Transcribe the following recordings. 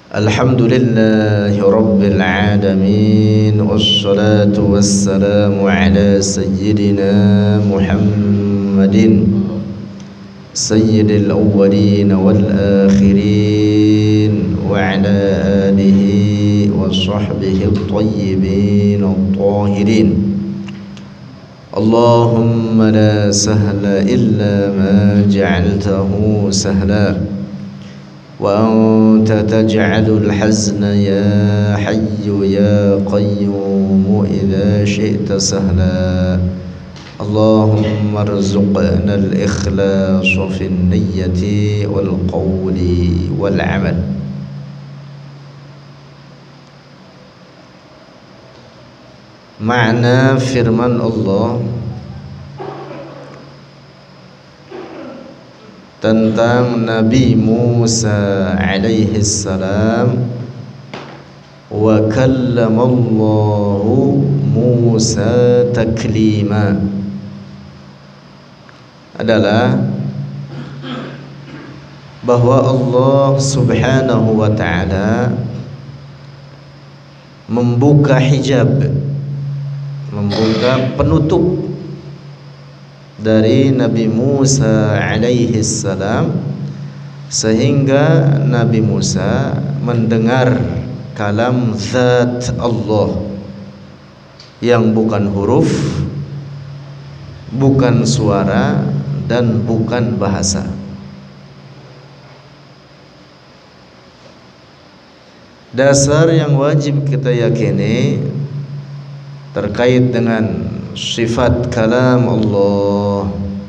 Alhamdulillahi Rabbil Alamin. Wassalatu wassalamu ala sayyidina Muhammadin sayyidil awwalin wal akhirin wa ala alihi wa sahbihi at-tayyibin at-tahirin. Allahumma la sahla illa ma ja'altahu sahla وأنت تجعل الحزن يا حي يا قيوم إذا شئت سهلا اللهم ارزقنا الإخلاص في النية والقول والعمل. Makna firman Allah tentang Nabi Musa alaihi salam, wa kallamallahu Musa taklima, adalah bahwa Allah subhanahu wa ta'ala membuka hijab, membuka penutup dari Nabi Musa alaihi salam, sehingga Nabi Musa mendengar kalam zat Allah yang bukan huruf, bukan suara, dan bukan bahasa. Dasar yang wajib kita yakini terkait dengan sifat kalam Allah,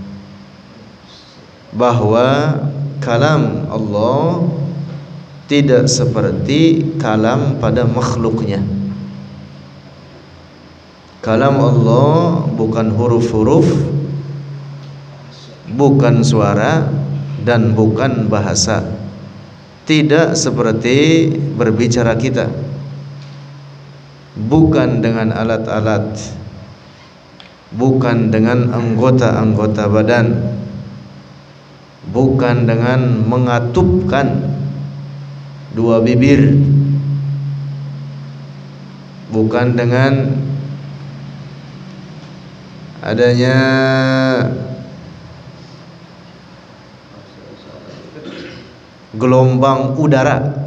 bahwa kalam Allah tidak seperti kalam pada makhluknya. Kalam Allah bukan huruf-huruf, bukan suara, dan bukan bahasa. Tidak seperti berbicara kita, bukan dengan alat-alat, bukan dengan anggota-anggota badan, bukan dengan mengatupkan dua bibir, bukan dengan adanya gelombang udara.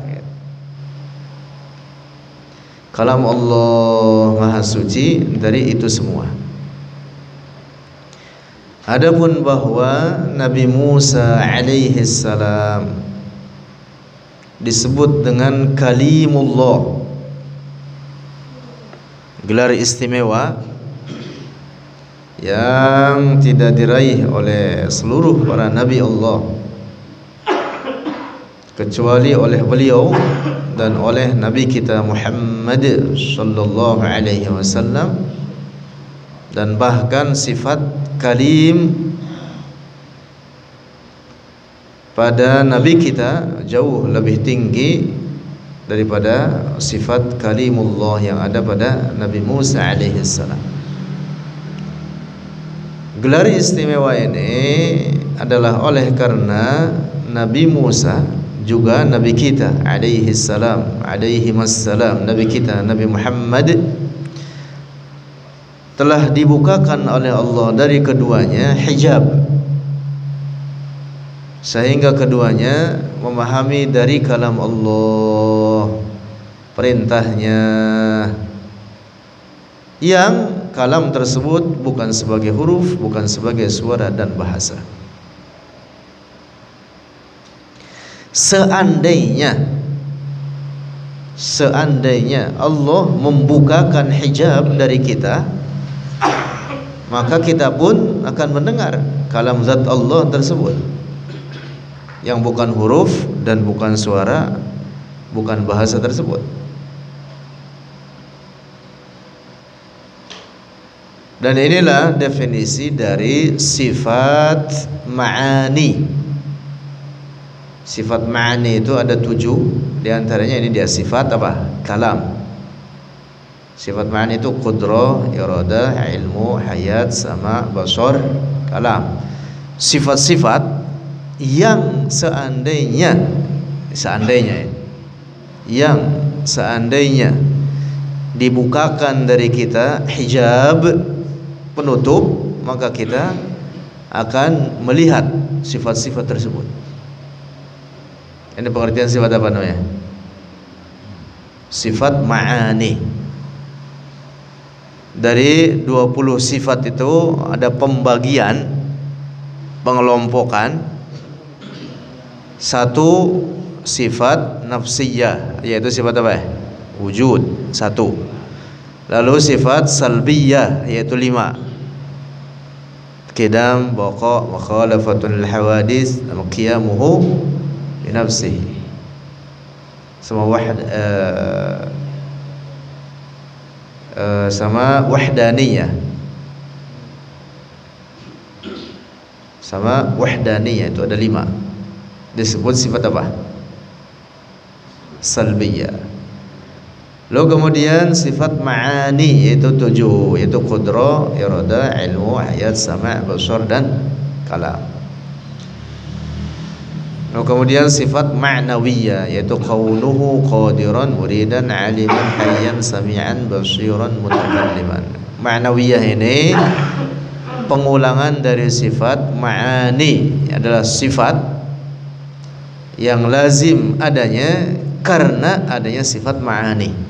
Kalam Allah Maha Suci dari itu semua. Adapun bahwa Nabi Musa alaihi salam disebut dengan kalimullah, gelar istimewa yang tidak diraih oleh seluruh para nabi Allah, kecuali oleh beliau dan oleh Nabi kita Muhammad sallallahu alaihi wasallam. Dan bahkan sifat kalim pada Nabi kita jauh lebih tinggi daripada sifat kalimullah yang ada pada Nabi Musa alaihi salam. Gelar istimewa ini adalah oleh karena Nabi Musa juga Nabi kita alaihi salam, alaihi wassalam, Nabi kita Nabi Muhammad telah dibukakan oleh Allah dari keduanya hijab, sehingga keduanya memahami dari kalam Allah, perintahnya, yang kalam tersebut bukan sebagai huruf, bukan sebagai suara dan bahasa. Seandainya Allah membukakan hijab dari kita, maka kita pun akan mendengar kalam zat Allah tersebut yang bukan huruf dan bukan suara, bukan bahasa tersebut. Dan inilah definisi dari sifat ma'ani. Sifat ma'ani itu ada 7, di antaranya ini dia sifat apa? Kalam. Sifat ma'ani itu qudrah, iradah, ilmu, hayat, sama, basar, kalam. Sifat-sifat yang seandainya yang seandainya dibukakan dari kita hijab penutup, maka kita akan melihat sifat-sifat tersebut. Ini pengertian sifat apa namanya? Sifat ma'ani. Dari 20 sifat itu ada pembagian, pengelompokan. Satu sifat nafsiyah, yaitu sifat apa? Wujud, satu. Lalu sifat salbiyah, yaitu 5. Qidam, baqa, mukhalafatul hawadis, qiyamuhu bi nafsihi. Sama wahdaniyah. Sama wahdaniyah itu ada 5. Disebut sifat apa? Salbiyah. Lalu kemudian sifat ma'ani yaitu 7, yaitu qudrah, irada, ilmu, hayat, sama', basar dan kalam. Lalu kemudian sifat ma'nawiyah yaitu kaunuhu qadiran, muridan, aliman, hayyan, sami'an, basiran, mutakalliman. Ma'nawiyah ini pengulangan dari sifat ma'ani, adalah sifat yang lazim adanya karena adanya sifat ma'ani.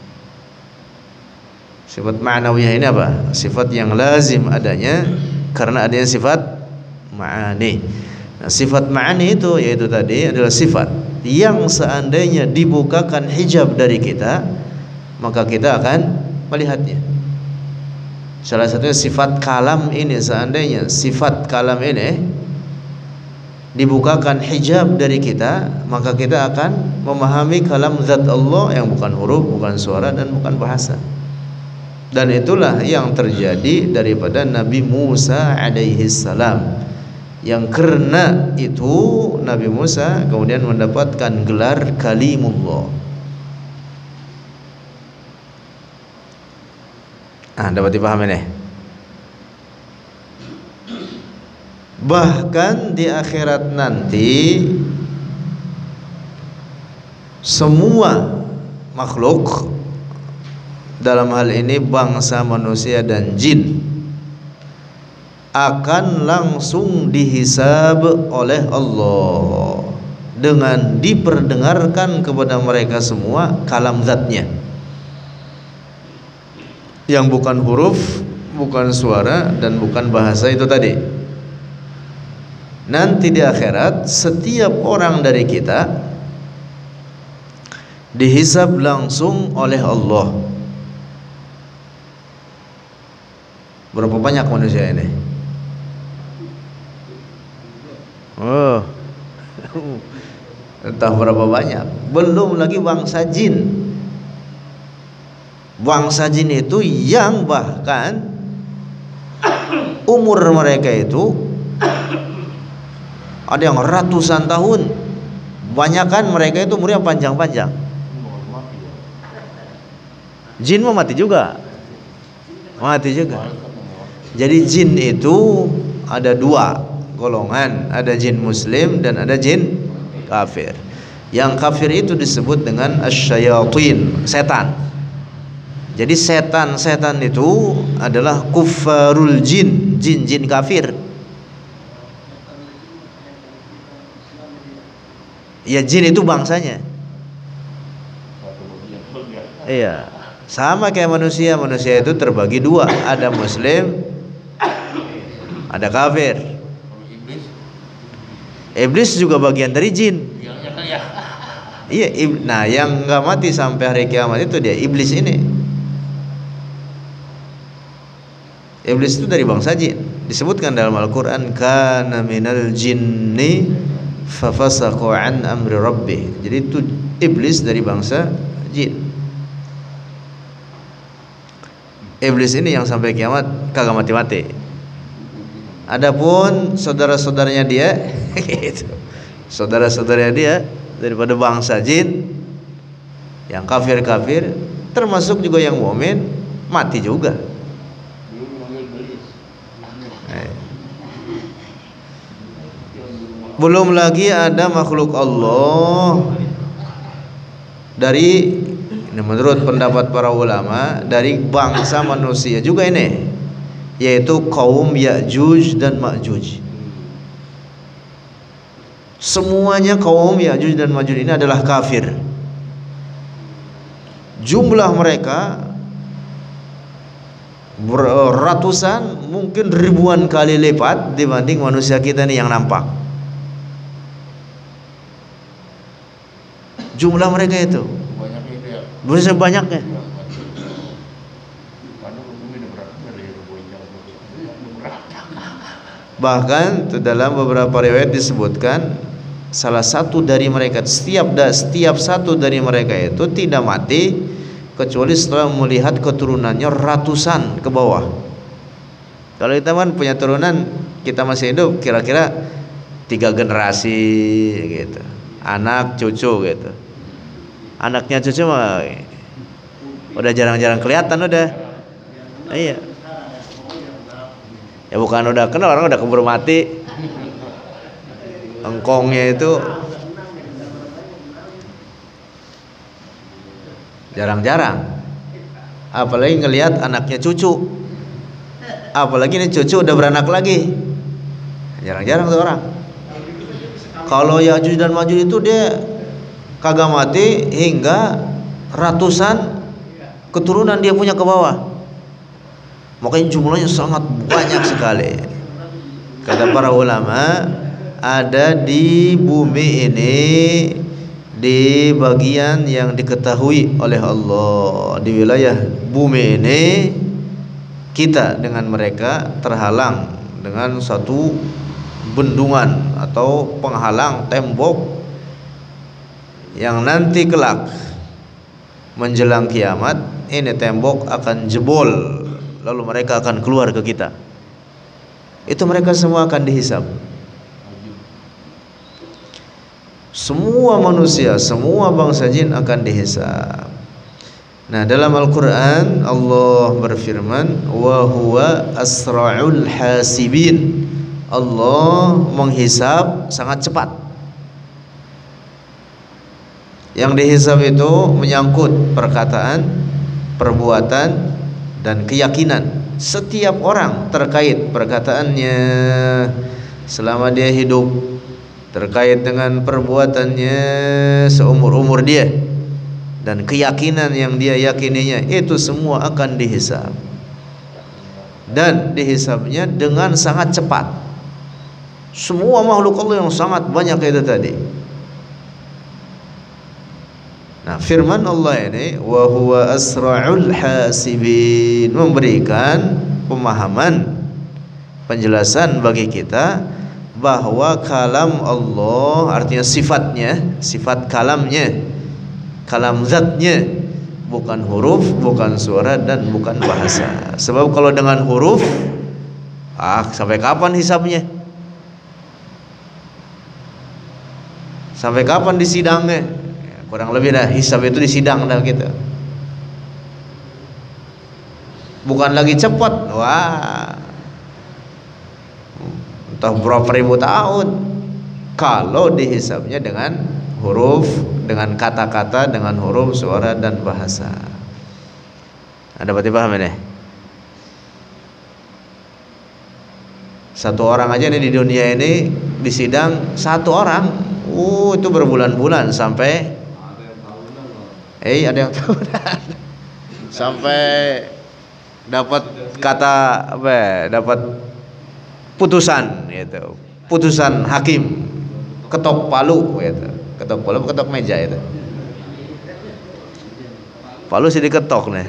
Sifat ma'nawiyah ini apa? Sifat yang lazim adanya karena adanya sifat ma'ani. Nah, sifat ma'ani itu yaitu tadi adalah sifat yang seandainya dibukakan hijab dari kita, maka kita akan melihatnya. Salah satunya sifat kalam ini, seandainya sifat kalam ini dibukakan hijab dari kita, maka kita akan memahami kalam zat Allah yang bukan huruf, bukan suara dan bukan bahasa. Dan itulah yang terjadi daripada Nabi Musa alaihi salam, yang karena itu Nabi Musa kemudian mendapatkan gelar Kalimullah. Dapat dipahami nih. Bahkan di akhirat nanti semua makhluk, dalam hal ini bangsa manusia dan jin, akan langsung dihisab oleh Allah dengan diperdengarkan kepada mereka semua kalam zatnya, yang bukan huruf, bukan suara dan bukan bahasa itu tadi. Nanti di akhirat setiap orang dari kita dihisab langsung oleh Allah. Berapa banyak manusia ini? Entah berapa banyak. Belum lagi bangsa jin. Bangsa jin itu yang bahkan umur mereka itu ada yang ratusan tahun. Banyakan mereka itu umurnya panjang-panjang. Jin mau mati juga. Mati juga. Jadi jin itu ada 2 golongan, ada jin muslim dan ada jin kafir. Yang kafir itu disebut dengan asyayatin, setan. Jadi setan-setan itu adalah kuffarul jin, jin-jin kafir. Ya, jin itu bangsanya. Iya, sama kayak manusia. Manusia itu terbagi 2, ada muslim, ada kafir. Iblis juga bagian dari jin. Iya, nah yang nggak mati sampai hari kiamat itu dia iblis ini. Iblis itu dari bangsa jin. Disebutkan dalam Al-Quran, kana minal jinni fafasaqu an amri rabbih. Jadi itu iblis dari bangsa jin. Iblis ini yang sampai kiamat kagak mati-mati. Adapun saudara-saudaranya dia gitu. Saudara-saudaranya dia daripada bangsa jin yang kafir-kafir, termasuk juga yang mukmin, mati juga. Belum lagi ada makhluk Allah dari, ini menurut pendapat para ulama, dari bangsa manusia juga ini, yaitu kaum Ya'juj dan Ma'juj. Semuanya kaum Ya'juj dan Ma'juj ini adalah kafir. Jumlah mereka ratusan, mungkin ribuan kali lipat dibanding manusia kita nih yang nampak. Jumlah mereka itu banyak banyaknya. Bahkan dalam beberapa riwayat disebutkan salah satu dari mereka, setiap satu dari mereka itu tidak mati kecuali setelah melihat keturunannya ratusan ke bawah. Kalau kita kan punya turunan, kita masih hidup kira-kira 3 generasi gitu, anak cucu gitu. Anaknya cucu mah udah jarang-jarang kelihatan udah. Iya. Ya bukan udah kenal, orang udah keburu mati. Engkongnya itu jarang-jarang. Apalagi ngelihat anaknya cucu. Apalagi ini cucu udah beranak lagi. Jarang-jarang tuh orang. Kalau Ya'juj dan Ma'juj itu dia kagak mati hingga ratusan keturunan dia punya ke bawah. Makanya jumlahnya sangat banyak sekali. Kata para ulama, ada di bumi ini, di bagian yang diketahui oleh Allah, di wilayah bumi ini, kita dengan mereka terhalang dengan satu bendungan atau penghalang tembok yang nanti kelak menjelang kiamat ini tembok akan jebol, lalu mereka akan keluar ke kita. Itu mereka semua akan dihisab. Semua manusia, semua bangsa jin akan dihisab. Nah, dalam Al-Quran Allah berfirman, wa huwa asra'ul hasibin. Allah menghisab sangat cepat. Yang dihisab itu menyangkut perkataan, perbuatan, dan keyakinan setiap orang terkait perkataannya selama dia hidup, terkait dengan perbuatannya seumur-umur dia, dan keyakinan yang dia yakininya, itu semua akan dihisab. Dan dihisabnya dengan sangat cepat. Semua makhluk Allah yang sangat banyak itu tadi. Nah, firman Allah ini, wa huwa asra'ul hasibin, memberikan pemahaman, penjelasan bagi kita bahwa kalam Allah, artinya sifatnya, sifat kalamnya, kalam zatnya, bukan huruf, bukan suara, dan bukan bahasa. Sebab kalau dengan huruf, sampai kapan hisabnya? Sampai kapan disidangnya? Kurang lebih dah hisab itu disidang dah kita. Bukan lagi cepat, wah, entah berapa ribu tahun. Kalau dihisabnya dengan huruf, dengan kata-kata, dengan huruf, suara, dan bahasa. Ada berarti paham ini? Satu orang aja nih di dunia ini disidang, satu orang, itu berbulan-bulan sampai ada yang tahunan sampai dapat kata dapat putusan gitu, putusan hakim, ketok palu gitu, ketok palu, ketok meja itu, palu sih diketok nih.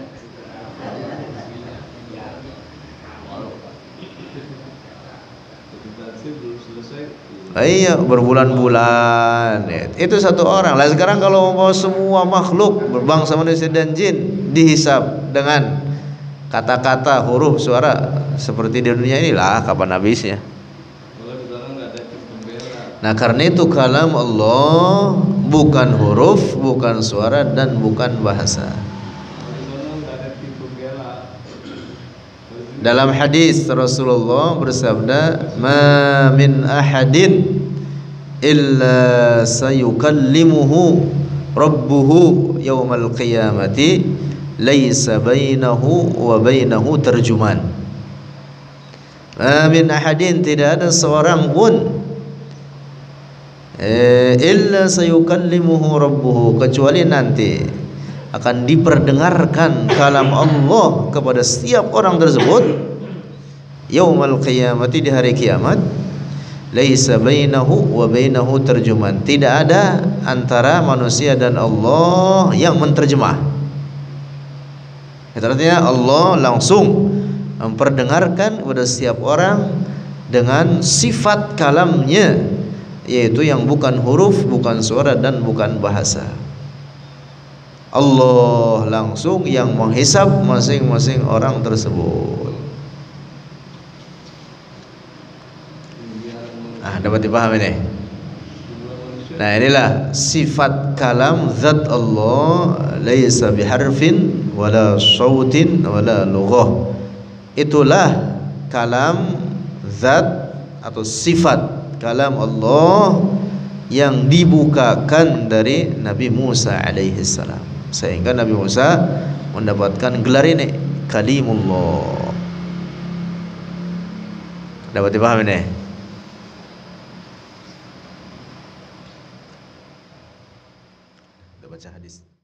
Iya, berbulan-bulan. Itu satu orang. Lah sekarang kalau mau semua makhluk berbangsa manusia dan jin dihisab dengan kata-kata, huruf, suara seperti di dunia inilah, kapan habisnya? Nah, karena itu kalam Allah bukan huruf, bukan suara, dan bukan bahasa. Dalam hadis Rasulullah bersabda, "Ma min ahadin illa sayukallimuhu rabbuhu yaumal qiyamati laisa bainahu wa bainahu tarjuman. Min ahadin, tidak ada seorang pun illa sayukallimuhu rabbuhu, kecuali nanti akan diperdengarkan kalam Allah kepada setiap orang tersebut yaumal qiyamati, di hari kiamat. Laisa bainahu wa bainahu tarjuman, tidak ada antara manusia dan Allah yang menterjemah. Itu artinya Allah langsung memperdengarkan kepada setiap orang dengan sifat kalamnya, yaitu yang bukan huruf, bukan suara, dan bukan bahasa. Allah langsung yang menghisab masing-masing orang tersebut. Dapat dipahami ini? Nah, inilah sifat kalam zat Allah, laisa biharfin wala sautin wala lughah. Itulah kalam zat atau sifat kalam Allah yang dibukakan dari Nabi Musa alaihi salam, sehingga Nabi Musa mendapatkan gelar ini, kalimullah. Dapat dipahami ini? Baca hadis.